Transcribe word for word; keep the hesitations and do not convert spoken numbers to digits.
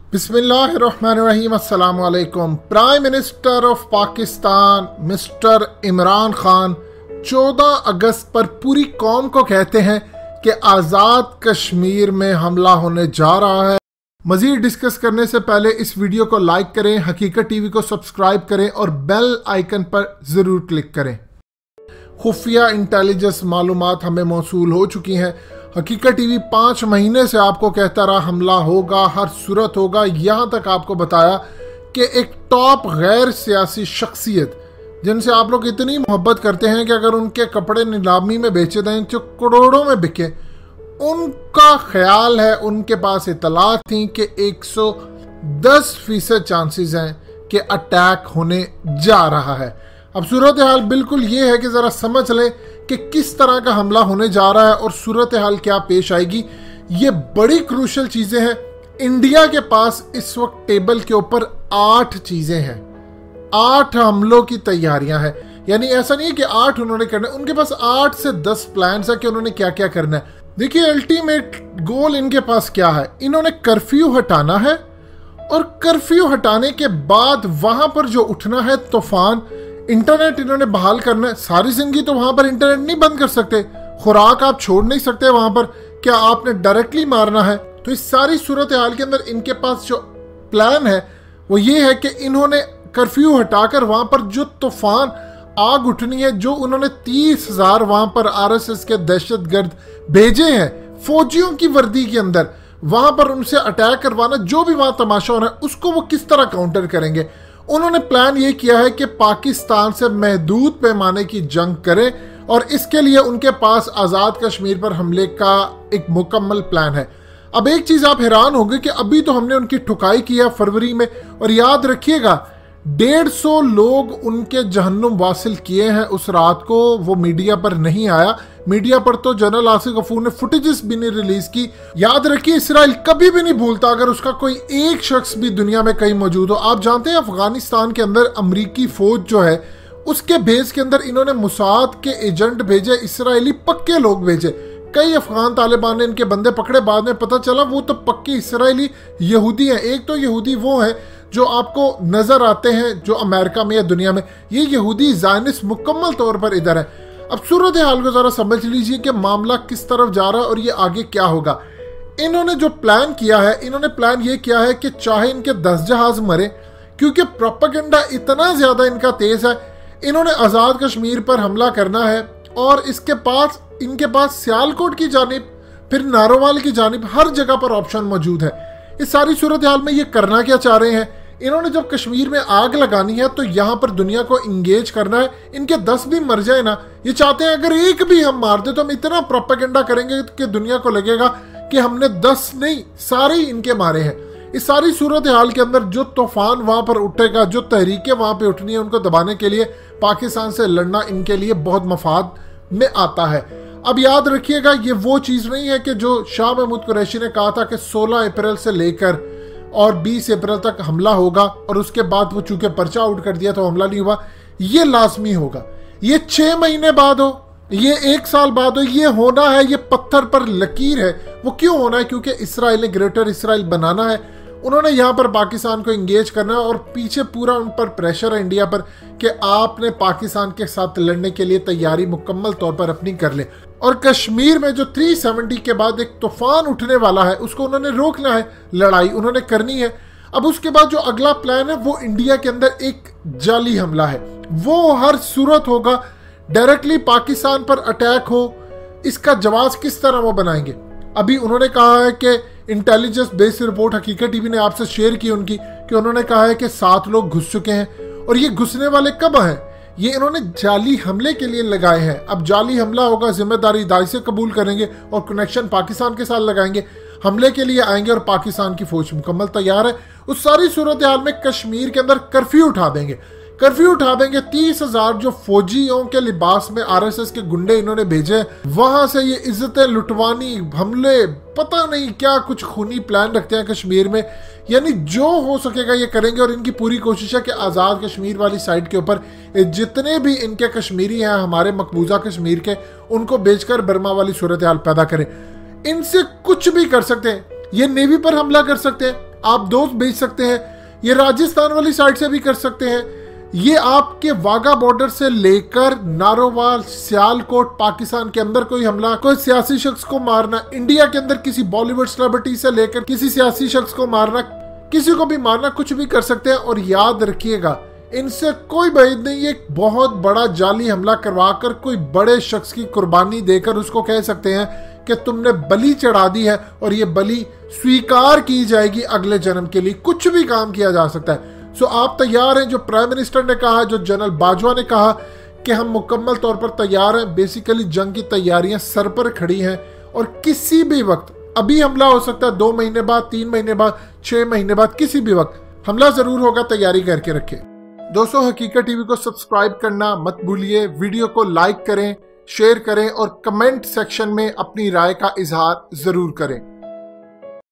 बिस्मिल्लाहिर्रहमानिर्रहीम। अस्सलाम वालेकुम। Prime minister of Pakistan mister Imran Khan चौदह अगस्त पर पूरी कौम को कहते हैं कि आज़ाद कश्मीर में हमला होने जा रहा है। मज़ीद डिस्कस करने से पहले इस वीडियो को लाइक करें, हकीकत टीवी को सब्सक्राइब करें और बेल आइकन पर ज़रूर क्लिक करें। खुफिया इंटेलिजेंस मालूमात हमें मौसूल हो चुकी हैं। हकीकत टीवी पाँच महीने से आपको कहता रहा हमला होगा, हर सूरत होगा, यहाँ तक आपको बताया कि एक टॉप गैर सियासी शख्सियत जिनसे आप लोग इतनी मोहब्बत करते हैं कि अगर उनके कपड़े नीलामी में बेचे दें जो करोड़ों में बिके, उनका ख्याल है, उनके पास इतला थी कि एक सौ दस फीसद चांसेस हैं कि अटैक होने जा रहा है। अब सूरत हाल बिल्कुल ये है कि ज़रा समझ लें कि किस तरह का हमला होने जा रहा है और सूरत हाल क्या पेश आएगी। ये बड़ी क्रूशल चीज़ें हैं। इंडिया के पास इस वक्त टेबल के ऊपर आठ चीज़ें हैं, आठ हमलों की तैयारियां हैं। यानी ऐसा नहीं है कि आठ उन्होंने करना है, उनके पास आठ से दस प्लान है कि उन्होंने क्या क्या करना है। देखिए, अल्टीमेट गोल इनके पास क्या है, इन्होंने कर्फ्यू हटाना है और कर्फ्यू हटाने के बाद वहां पर जो उठना है तूफान, इंटरनेट इन्होंने बहाल करना है। सारी जिंदगी तो वहां पर इंटरनेट नहीं बंद कर सकते, खुराक आप छोड़ नहीं सकते वहां पर, क्या आपने डायरेक्टली मारना है। तो इस सारी सूरत हाल के अंदर इनके पास जो प्लान है वो ये है कि इन्होंने कर्फ्यू हटाकर वहां पर जो तूफान आग उठनी है, जो उन्होंने तीस हजार वहां पर आरएसएस के दहशतगर्द भेजे हैं फौजियों की वर्दी के अंदर, वहां पर उनसे अटैक करवाना, जो भी वहां तमाशा होना है उसको वो किस तरह काउंटर करेंगे। उन्होंने प्लान ये किया है कि पाकिस्तान से महदूद पैमाने की जंग करें और इसके लिए उनके पास आज़ाद कश्मीर पर हमले का एक मुकम्मल प्लान है। अब एक चीज़ आप हैरान होंगे कि अभी तो हमने उनकी ठुकाई की है फरवरी में, और याद रखिएगा डेढ़ सौ लोग उनके जहन्नुम वासिल किए हैं उस रात को। वो मीडिया पर नहीं आया, मीडिया पर तो जनरल आसिफ गफूर ने फुटेजेस भी नहीं रिलीज की। याद रखिए, इसराइल कभी भी नहीं भूलता अगर उसका कोई एक शख्स भी दुनिया में कहीं मौजूद हो। आप जानते हैं अफगानिस्तान के अंदर अमरीकी फौज जो है उसके बेस के अंदर इन्होंने मुसाद के एजेंट भेजे, इसराइली पक्के लोग भेजे। कई अफगान तालिबान ने इनके बंदे पकड़े, बाद में पता चला वो तो पक्के इसराइली यहूदी हैं। एक तो यहूदी वो है जो आपको नजर आते हैं जो अमेरिका में या दुनिया में, ये यहूदी ज़ायनिस्ट मुकम्मल तौर पर इधर है। अब सूरत हाल को जरा समझ लीजिए कि मामला किस तरफ जा रहा है और ये आगे क्या होगा। इन्होंने जो प्लान किया है, इन्होंने प्लान ये किया है कि चाहे इनके दस जहाज मरे, क्योंकि प्रोपेगेंडा इतना ज्यादा इनका तेज है, इन्होंने आज़ाद कश्मीर पर हमला करना है और इसके पास इनके पास सियालकोट की जानिब, फिर नारोवाल की जानिब, हर जगह पर ऑप्शन मौजूद है। इस सारी सूरत हाल में ये करना क्या चाह रहे हैं, इन्होंने जब कश्मीर में आग लगानी है तो यहाँ पर दुनिया को इंगेज करना है। इनके दस भी मर जाए ना, ये चाहते हैं अगर एक भी हम मार दे तो हम इतना प्रोपेगेंडा करेंगे कि दुनिया को लगेगा कि हमने दस नहीं सारे ही इनके मारे हैं। इस सारी सूरत हाल के अंदर जो तूफान वहां पर उठेगा, जो तहरीकें वहां पे उठनी है, उनको दबाने के लिए पाकिस्तान से लड़ना इनके लिए बहुत मफाद में आता है। अब याद रखिएगा, ये वो चीज नहीं है कि जो शाह महमूद कुरैशी ने कहा था कि सोलह अप्रैल से लेकर और बीस अप्रैल तक हमला होगा और उसके बाद वो चूंकि पर्चा आउट कर दिया तो हमला नहीं हुआ। ये लाजमी होगा, ये छह महीने बाद हो, ये एक साल बाद हो, ये होना है, ये पत्थर पर लकीर है। वो क्यों होना है, क्योंकि इसराइल ने ग्रेटर इसराइल बनाना है। उन्होंने यहाँ पर पाकिस्तान को इंगेज करना है और पीछे पूरा उन पर प्रेशर है इंडिया पर कि आपने पाकिस्तान के साथ लड़ने के लिए तैयारी मुकम्मल तौर पर अपनी कर ले। और कश्मीर में जो तीन सौ सत्तर के बाद एक तूफान उठने वाला है उसको उन्होंने रोकना है, लड़ाई उन्होंने करनी है। अब उसके बाद जो अगला प्लान है वो इंडिया के अंदर एक जाली हमला है, वो हर सूरत होगा, डायरेक्टली पाकिस्तान पर अटैक हो। इसका जवाब किस तरह वो बनाएंगे। अभी उन्होंने कहा है कि intelligence based report Haqeeqat TV ने आपसे शेयर की उनकी, कि उन्होंने कहा है कि सात लोग घुस चुके हैं और ये घुसने वाले कब हैं, ये इन्होंने जाली हमले के लिए लगाए हैं। अब जाली हमला होगा, जिम्मेदारी दाई से कबूल करेंगे और कनेक्शन पाकिस्तान के साथ लगाएंगे, हमले के लिए आएंगे और पाकिस्तान की फौज मुकम्मल तैयार है। उस सारी सूरत हाल में कश्मीर के अंदर कर्फ्यू उठा देंगे, कर्फ्यू उठा देंगे। तीस हजार जो फौजियों के लिबास में आरएसएस के गुंडे इन्होंने भेजे, वहां से ये इज्जतें लुटवानी, हमले, पता नहीं क्या कुछ खूनी प्लान रखते हैं कश्मीर में। यानी जो हो सकेगा ये करेंगे और इनकी पूरी कोशिश है कि आज़ाद कश्मीर वाली साइड के ऊपर जितने भी इनके कश्मीरी हैं हमारे मकबूजा कश्मीर के, उनको बेचकर बर्मा वाली सूरत हाल पैदा करें। इनसे कुछ भी कर सकते हैं, ये नेवी पर हमला कर सकते हैं, आप दोस्त भेज सकते हैं, ये राजस्थान वाली साइड से भी कर सकते हैं, ये आपके वाघा बॉर्डर से लेकर नारोवाल, सियालकोट, पाकिस्तान के अंदर कोई हमला, कोई सियासी शख्स को मारना, इंडिया के अंदर किसी बॉलीवुड सेलिब्रिटी से लेकर किसी सियासी शख्स को मारना, किसी को भी मारना, कुछ भी कर सकते हैं। और याद रखिएगा, इनसे कोई भेद नहीं, एक बहुत बड़ा जाली हमला करवाकर कोई बड़े शख्स की कुर्बानी देकर उसको कह सकते हैं कि तुमने बलि चढ़ा दी है और ये बलि स्वीकार की जाएगी अगले जन्म के लिए। कुछ भी काम किया जा सकता है। सो आप तैयार हैं? जो प्राइम मिनिस्टर ने कहा, जो जनरल बाजवा ने कहा कि हम मुकम्मल तौर पर तैयार हैं। बेसिकली जंग की तैयारियां सर पर खड़ी हैं और किसी भी वक्त अभी हमला हो सकता है, दो महीने बाद, तीन महीने बाद, छह महीने बाद, किसी भी वक्त हमला जरूर होगा। तैयारी करके रखें। दोस्तों, हकीकत टीवी को सब्सक्राइब करना मत भूलिए, वीडियो को लाइक करें, शेयर करें और कमेंट सेक्शन में अपनी राय का इजहार जरूर करें।